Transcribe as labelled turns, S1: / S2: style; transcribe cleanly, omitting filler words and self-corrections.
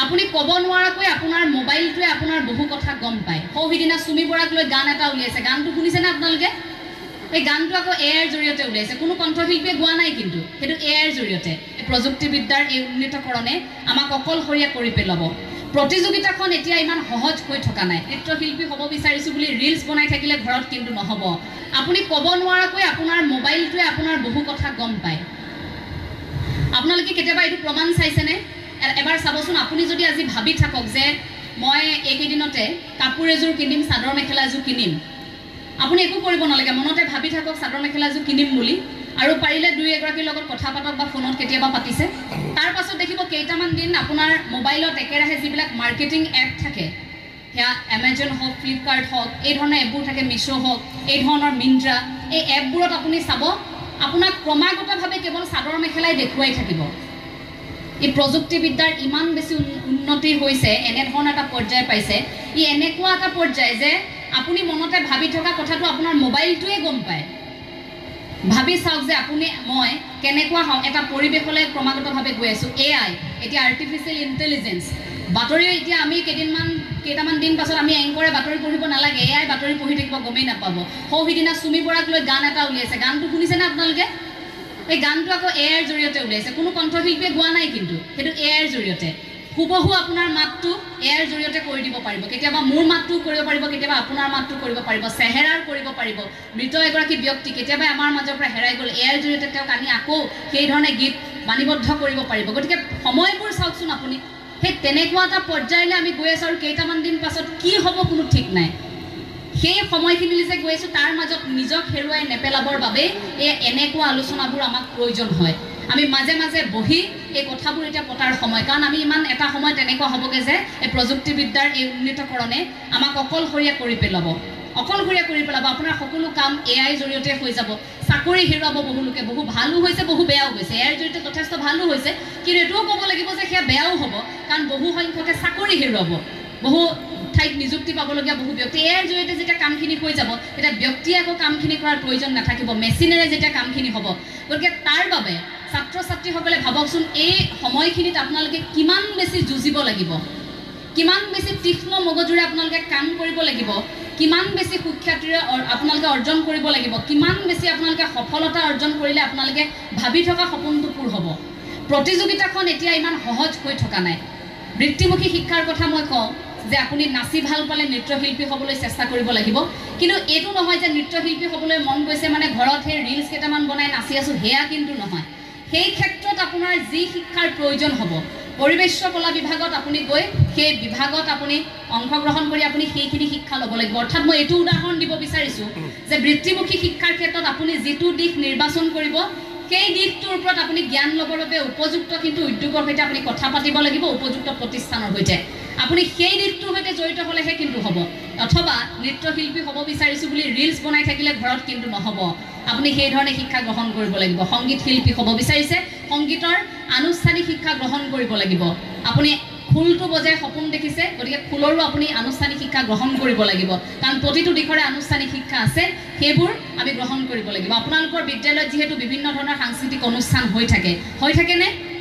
S1: আপুনি ক'ব নোৱাৰাকৈ আপোনাৰ মোবাইলটোৱে আপোনাৰ বহু কথা গম পায়। সৌহিদিনা চুমি বৰাক লৈ গান এটা উলিয়াইছে, গানটো শুনিছেনে আপোনালোকে? এই গানটো আকৌ এআইৰ জৰিয়তে উলিয়াইছে, কোনো কণ্ঠশিল্পীয়ে গোৱা নাই, কিন্তু সেইটো এআইৰ জৰিয়তে। এই প্ৰযুক্তিবিদ্যাৰ এই উন্নীতকৰণে আমাক অকলশৰীয়া কৰি পেলাব। প্ৰতিযোগিতাখন এতিয়া ইমান সহজ হৈ থকা নাই। নৃত্যশিল্পী হ'ব বিচাৰিছোঁ বুলি ৰিলছ বনাই থাকিলে ঘৰত কিন্তু নহ'ব। আপুনি ক'ব নোৱাৰাকৈ আপোনাৰ মোবাইলটোৱে আপোনাৰ বহু কথা গম পায়। আপোনালোকে কেতিয়াবা এইটো প্ৰমাণ চাইছেনে? এবাৰ চাবচোন, আপুনি যদি আজি ভাবি থাকক যে মই এইকেইদিনতে কাপোৰ এযোৰ কিনিম, চাদৰ মেখেলা এযোৰ কিনিম, আপুনি একো কৰিব নালাগে, মনতে ভাবি থাকক চাদৰ মেখেলা এযোৰ কিনিম বুলি, আৰু পাৰিলে দুই এগৰাকীৰ লগত কথা পাতক বা ফোনত কেতিয়াবা পাতিছে। তাৰ পাছত দেখিব কেইটামান দিন আপোনাৰ মোবাইলত একেৰাহে যিবিলাক মাৰ্কেটিং এপ থাকে, সেয়া এমাজন হওক, ফ্লিপকাৰ্ট হওক, এই ধৰণৰ এপবোৰ থাকে, মিছ' হওক, এই ধৰণৰ মিন্ত্ৰা, এই এপবোৰত আপুনি চাব আপোনাক ক্ৰমাগতভাৱে কেৱল চাদৰ মেখেলাই দেখুৱাই থাকিব। এই প্ৰযুক্তিবিদ্যাৰ ইমান বেছি উন্নতি হৈছে, এনেধৰণৰ এটা পৰ্যায় পাইছে, ই এনেকুৱা এটা পৰ্যায় যে আপুনি মনতে ভাবি থকা কথাটো আপোনাৰ মোবাইলটোৱে গম পায়। ভাবি চাওক যে আপুনি মই কেনেকুৱা এটা পৰিৱেশলৈ ক্ৰমাগতভাৱে গৈ আছোঁ। এআই, এতিয়া আৰ্টিফিচিয়েল ইণ্টেলিজেঞ্চ, বাতৰি এতিয়া আমি কেইটামান দিন পাছত আমি এংকৰে বাতৰি পঢ়িব নালাগে, এআই বাতৰি পঢ়ি থাকিব, গমেই নাপাব। সৌহিদিনা চুমি বৰাক লৈ গান এটা উলিয়াইছে, গানটো শুনিছেনে আপোনালোকে? এই গানটো আকৌ এআইৰ জৰিয়তে উলিয়াইছে, কোনো কণ্ঠশিল্পীয়ে গোৱা নাই, কিন্তু সেইটো এআইৰ জৰিয়তে। হুবহু আপোনাৰ মাতটো এআইৰ জৰিয়তে কৰি দিব পাৰিব। কেতিয়াবা মোৰ মাতটোও কৰিব পাৰিব, কেতিয়াবা আপোনাৰ মাতটো কৰিব পাৰিব, চেহেৰাৰ কৰিব পাৰিব। মৃত এগৰাকী ব্যক্তি কেতিয়াবা আমাৰ মাজৰ পৰা হেৰাই গ'ল, এআইৰ জৰিয়তে তেওঁক আনি আকৌ সেই ধৰণে গীত বাণীবদ্ধ কৰিব পাৰিব। গতিকে সময়বোৰ চাওকচোন আপুনি, সেই তেনেকুৱা এটা পৰ্যায়লৈ আমি গৈ আছোঁ, আৰু কেইটামান দিন পাছত কি হ'ব কোনো ঠিক নাই। সেই সময়খিনিলৈ যে গৈ আছোঁ, তাৰ মাজত নিজক হেৰুৱাই নেপেলাবৰ বাবে এই এনেকুৱা আলোচনাবোৰ আমাক প্ৰয়োজন হয়। আমি মাজে মাজে বহি এই কথাবোৰ এতিয়া পতাৰ সময়, কাৰণ আমি ইমান এটা সময় তেনেকুৱা হ'বগৈ যে এই প্ৰযুক্তিবিদ্যাৰ এই উন্নীতকৰণে আমাক অকলশৰীয়া কৰি পেলাব। আপোনাৰ সকলো কাম এআইৰ জৰিয়তে হৈ যাব। চাকৰি হেৰুৱাব বহু লোকে, বহু ভালো হৈছে, বহু বেয়াও হৈছে। এআইৰ জৰিয়তে যথেষ্ট ভালো হৈছে, কিন্তু এইটোও ক'ব লাগিব যে সেয়া বেয়াও হ'ব, কাৰণ বহু সংখ্যকে চাকৰি হেৰুৱাব, বহু ঠাইত নিযুক্তি পাবলগীয়া বহু ব্যক্তি। এআইৰ জৰিয়তে যেতিয়া কামখিনি হৈ যাব, তেতিয়া ব্যক্তিয়ে আকৌ কামখিনি কৰাৰ প্ৰয়োজন নাথাকিব, মেচিনেৰে যেতিয়া কামখিনি হ'ব। গতিকে তাৰ বাবে ছাত্ৰ ছাত্ৰীসকলে ভাবকচোন, এই সময়খিনিত আপোনালোকে কিমান বেছি যুঁজিব লাগিব, কিমান বেছি তীক্ষ্ণ মগজুৰে আপোনালোকে কাম কৰিব লাগিব, কিমান বেছি সুখ্যাতিৰে আপোনালোকে অৰ্জন কৰিব লাগিব, কিমান বেছি আপোনালোকে সফলতা অৰ্জন কৰিলে আপোনালোকে ভাবি থকা সপোনটো পূৰ হ'ব। প্ৰতিযোগিতাখন এতিয়া ইমান সহজ হৈ থকা নাই। বৃত্তিমুখী শিক্ষাৰ কথা মই কওঁ যে আপুনি নাচি ভাল পালে নৃত্যশিল্পী হ'বলৈ চেষ্টা কৰিব লাগিব, কিন্তু এইটো নহয় যে নৃত্যশিল্পী হ'বলৈ মন গৈছে মানে ঘৰত সেই ৰিলছ কেইটামান বনাই নাচি আছোঁ, সেয়া কিন্তু নহয়। সেই ক্ষেত্ৰত আপোনাৰ যি শিক্ষাৰ প্ৰয়োজন হ'ব, পৰিৱেশ কলা বিভাগত আপুনি গৈ সেই বিভাগত আপুনি অংশগ্ৰহণ কৰি আপুনি সেইখিনি শিক্ষা ল'ব লাগিব। অৰ্থাৎ মই এইটো উদাহৰণ দিব বিচাৰিছোঁ যে বৃত্তিমুখী শিক্ষাৰ ক্ষেত্ৰত আপুনি যিটো দিশ নিৰ্বাচন কৰিব, সেই দিশটোৰ ওপৰত আপুনি জ্ঞান ল'বৰ বাবে উপযুক্ত কিন্তু উদ্যোগৰ সৈতে আপুনি কথা পাতিব লাগিব, উপযুক্ত প্ৰতিষ্ঠানৰ সৈতে। আপুনি সেই দিশটোৰ সৈতে জড়িত হ'লেহে কিন্তু হ'ব। অথবা নৃত্যশিল্পী হ'ব বিচাৰিছোঁ বুলি ৰিলছ বনাই থাকিলে ঘৰত কিন্তু নহ'ব। আপুনি সেই ধৰণে শিক্ষা গ্ৰহণ কৰিব লাগিব। সংগীত শিল্পী হ'ব বিচাৰিছে, সংগীতৰ আনুষ্ঠানিক শিক্ষা গ্ৰহণ কৰিব লাগিব। আপুনি খোলটো বজাই সপোন দেখিছে, গতিকে খোলৰো আপুনি আনুষ্ঠানিক শিক্ষা গ্ৰহণ কৰিব লাগিব, কাৰণ প্ৰতিটো দিশৰে আনুষ্ঠানিক শিক্ষা আছে, সেইবোৰ আমি গ্ৰহণ কৰিব লাগিব। আপোনালোকৰ বিদ্যালয়ত যিহেতু বিভিন্ন ধৰণৰ সাংস্কৃতিক অনুষ্ঠান হৈ থাকেনে?